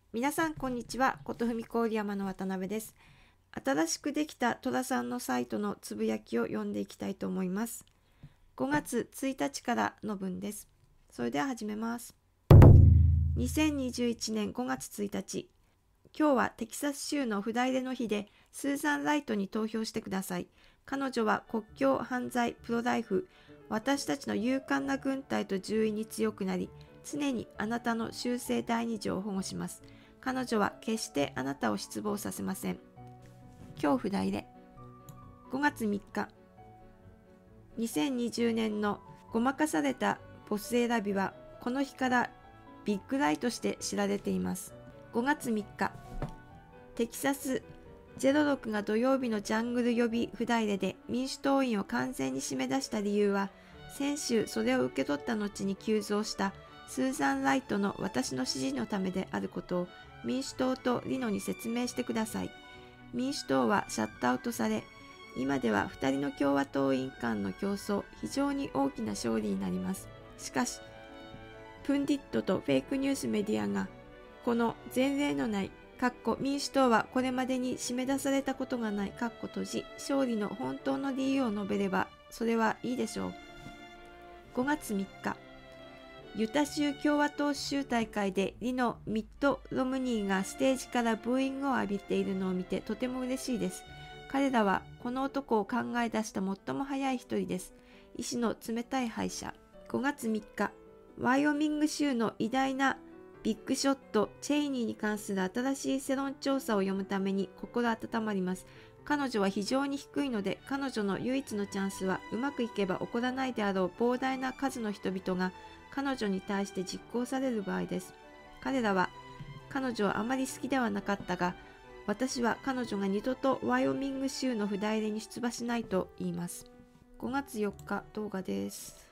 皆さんこんにちは。ことふみ郡山の渡辺です。新しくできた戸田さんのサイトのつぶやきを読んでいきたいと思います。5月1日からの文です。それでは始めます。2021年5月1日、今日はテキサス州のフライデーの日でスーザン・ライトに投票してください。彼女は国境、犯罪、プロライフ、私たちの勇敢な軍隊と獣医に強くなり、常にあなたの修正第二条を保護します。彼女は決してあなたを失望させません。恐怖大で5月3日、2020年のごまかされたボス選びはこの日からビッグライとして知られています。5月3日、テキサス06が土曜日のジャングル予備フライデで民主党員を完全に締め出した理由は、先週それを受け取った後に急増したスーザン・ライトの私の支持のためであることを民主党とリノに説明してください。民主党はシャットアウトされ、今では2人の共和党員間の競争、非常に大きな勝利になります。しかし、プンディットとフェイクニュースメディアが、この前例のない民主党はこれまでに締め出されたことがない閉じ勝利の本当の理由を述べればそれはいいでしょう。5月3日、ユタ州共和党州大会でリノ・ミット・ロムニーがステージからブーイングを浴びているのを見てとても嬉しいです。彼らはこの男を考え出した最も早い一人です。医師の冷たい敗者。5月3日、ワイオミング州の偉大なビッグショット・チェイニーに関する新しい世論調査を読むために心温まります。彼女は非常に低いので、彼女の唯一のチャンスはうまくいけば起こらないであろう膨大な数の人々が彼女に対して実行される場合です。彼らは彼女はあまり好きではなかったが、私は彼女が二度とワイオミング州のフライデに出馬しないと言います。5月4日動画です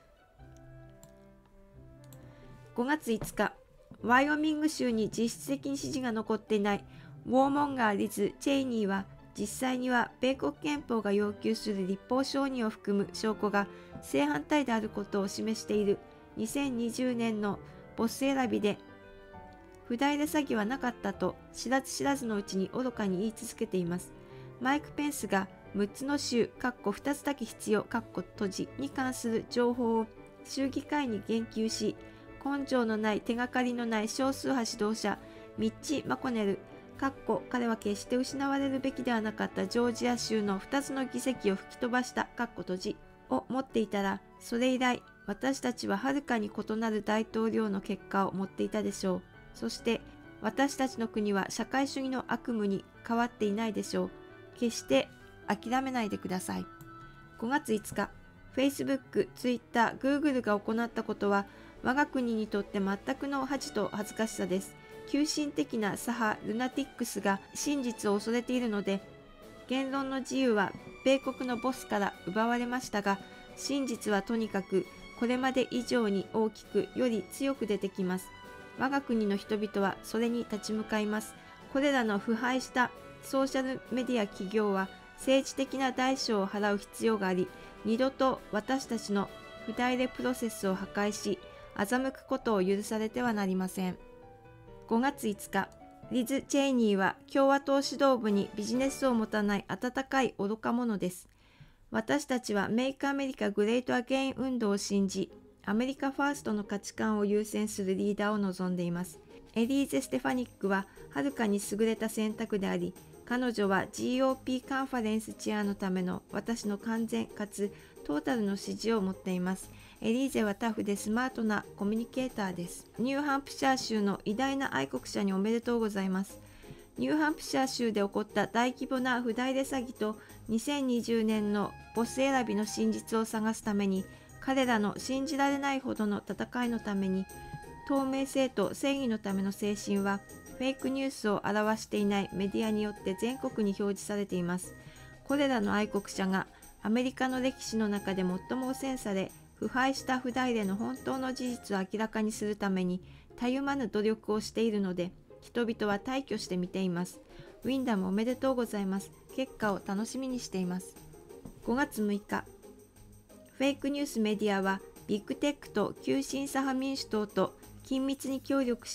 。5月5日、ワイオミング州に実質的に支持が残っていないウォーモンガー・リズ・チェイニーは、実際には米国憲法が要求する立法承認を含む証拠が正反対であることを示している2020年のボス選びで不代で詐欺はなかったと知らず知らずのうちに愚かに言い続けています。マイク・ペンスが6つの州2つだけ必要閉じに関する情報を州議会に言及し、根性のない手がかりのない少数派指導者ミッチ・マコネル彼は決して失われるべきではなかったジョージア州の2つの議席を吹き飛ばした閉じを持っていたら、それ以来私たちははるかに異なる大統領の結果を持っていたでしょう。そして私たちの国は社会主義の悪夢に変わっていないでしょう。決して諦めないでください。5月5日、Facebook、Twitter、Google が行ったことは我が国にとって全くの恥と恥ずかしさです。急進的な左派ルナティックスが真実を恐れているので、言論の自由は米国のボスから奪われましたが、真実はとにかくこれまで以上に大きくより強く出てきます。我が国の人々はそれに立ち向かいます。これらの腐敗したソーシャルメディア企業は政治的な代償を払う必要があり、二度と私たちの不代でプロセスを破壊し、欺くことを許されてはなりません。5月5日、リズ・チェイニーは共和党指導部にビジネスを持たない温かい愚か者です。私たちはメイクアメリカグレートアゲイン運動を信じ、アメリカファーストの価値観を優先するリーダーを望んでいます。エリーゼ・ステファニックははるかに優れた選択であり、彼女は GOP カンファレンスチェアのための私の完全かつトータルの支持を持っています。エリーゼはタフでスマートなコミュニケーターです。ニューハンプシャー州の偉大な愛国者におめでとうございます。ニューハンプシャー州で起こった大規模な不代で詐欺と2020年のボス選びの真実を探すために、彼らの信じられないほどの戦いのために、透明性と正義のための精神はフェイクニュースを表していないメディアによって全国に表示されています。これらの愛国者がアメリカの歴史の中で最も汚染され、腐敗した不代での本当の事実を明らかにするためにたゆまぬ努力をしているので、人々は大挙して見ています。ウィンダムおめでとうございます。結果を楽しみにしています。5月6日、フェイクニュースメディアはビッグテックと急進左派民主党と緊密に協力して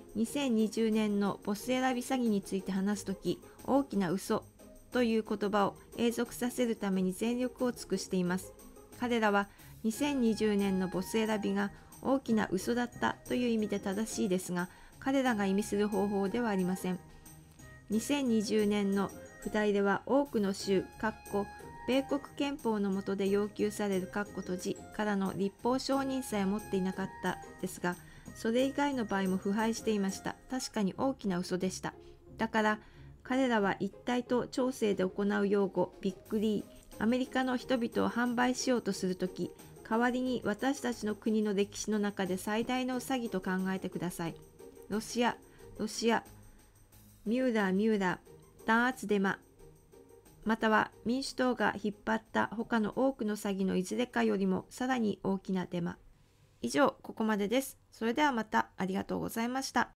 2020年のボス選び詐欺について話すとき、大きな嘘という言葉を永続させるために全力を尽くしています。彼らは2020年のボス選びが大きな嘘だったという意味で正しいですが、彼らが意味する方法ではありません。2020年の付題では多くの州、米国憲法の下で要求されるからの立法承認さえ持っていなかったですが、それ以外の場合も腐敗していました。確かに大きな嘘でした。だから彼らは一体と調整で行う用語、ビッグリー、アメリカの人々を販売しようとするとき、代わりに私たちの国の歴史の中で最大の詐欺と考えてください。ロシア、ミューラー、弾圧デマ、または民主党が引っ張った他の多くの詐欺のいずれかよりもさらに大きなデマ。以上、ここまでです。それではまた。ありがとうございました。